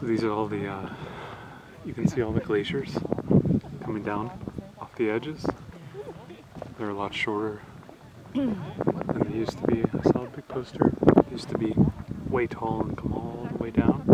So these are all the, you can see all the glaciers coming down off the edges. They're a lot shorter than they used to be. I saw a big poster. They used to be way tall and come all the way down.